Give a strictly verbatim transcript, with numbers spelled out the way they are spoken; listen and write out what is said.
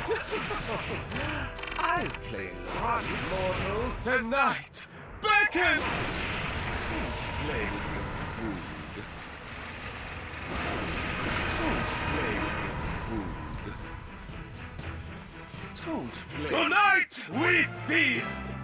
I'll play large mortal tonight. Beckons! Don't play with your food. Don't play with your food. Don't play. Tonight we feast!